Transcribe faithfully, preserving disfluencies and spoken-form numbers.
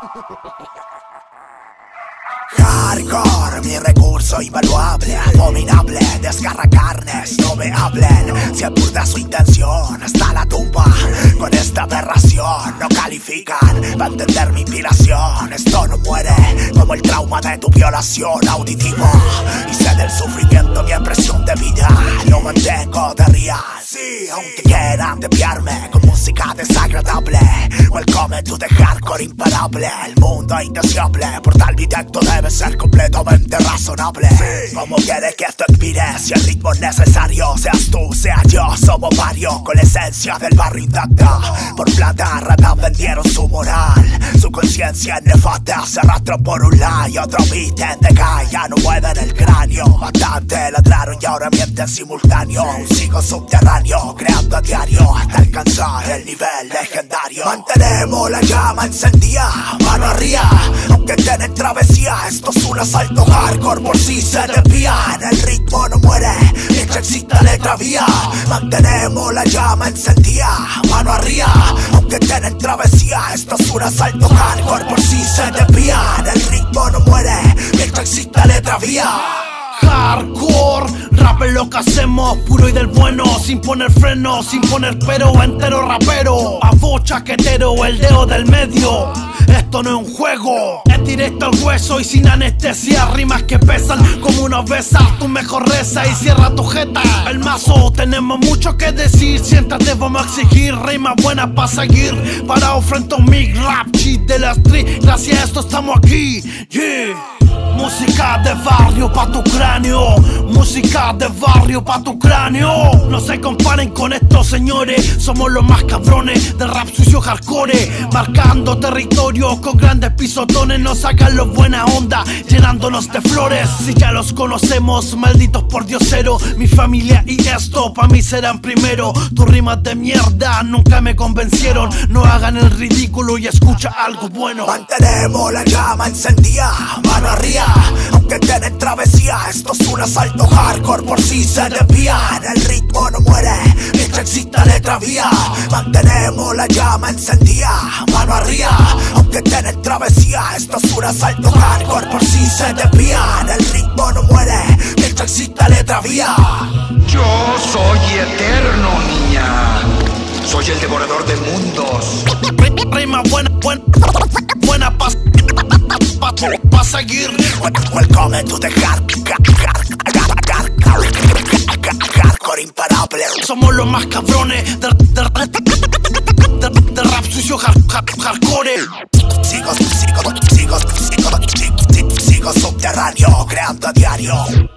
Hardcore, mi recurso invaluable, abominable, desgarra carnes, no me hablen. Si aburda su intención hasta la tumba, con esta aberración no califican. Va a entender mi inspiración, esto no muere como el trauma de tu violación auditiva. Y sé del sufrimiento mi impresión de vida, lo mantengo de real. Sí, aunque quieran desviarme con música desagradable, welcome to the hardcore imparable. El mundo indeseable, por tal directo debe ser completamente razonable. Sí. ¿Cómo quieres que esto expire si el ritmo es necesario? Seas tú, sea yo, somos varios con la esencia del barrio intacta. Por plata ratas vendieron su moral, su conciencia nefasta se arrastró por un lado y otro beat en decae, ya no mueven el cráneo. Bastante ladraron y ahora mienten simultáneo. Aún sigo subterráneo, creando a diario hasta alcanzar el nivel legendario. Mantenemos la llama encendida, mano arriba, aunque tienen travesía. Esto es un asalto hardcore, por si se desvían. El ritmo no muere, mientras exista letra vía. Mantenemos la llama encendida, mano arriba, aunque tienen travesía. Esto es un asalto hardcore, por si se desvían. El ritmo no muere, mientras exista letra vía. Hardcore, rap es lo que hacemos, puro y del bueno, sin poner freno, sin poner pero, entero rapero, a voz chaquetero, el dedo del medio. Esto no es un juego, es directo al hueso y sin anestesia. Rimas que pesan como una obesa, tú mejor reza y cierra tu jeta. El mazo, tenemos mucho que decir, siéntate, vamos a exigir rimas buenas para seguir. Parado frente a un mic, rap shit de la street, gracias a esto estamos aquí, yeah. Música de barrio pa' tu cráneo, música de barrio pa' tu cráneo. No se comparen con estos señores, somos los más cabrones del rap sucio hardcore. Marcando territorio con grandes pisotones, nos sacan los buena onda, llenándonos de flores. Si ya los conocemos, malditos por diosero, mi familia y esto pa' mí serán primero. Tus rimas de mierda nunca me convencieron, no hagan el ridículo y escucha algo bueno. Mantenemos la llama encendida, mano arriba, aunque tienen travesía. Esto es un asalto hardcore, por si se desvían. El ritmo no muere, mientras exista letra vía. Mantenemos la llama encendida, mano arriba, aunque tienen travesía. Esto es un asalto hardcore, por si se desvían. El ritmo no muere, mientras exista letra vía. Yo soy eterno, niña. Soy el devorador de mundos. Rima buena, buena, buena pa' pa, pa seguir. Welcome to the hardcore imparable. Somos los más cabrones de, de, de, de rap sucio hard, hard, hardcore. Sigo, sigo, sigo, sigo, sigo, sigo subterráneo, creando a diario.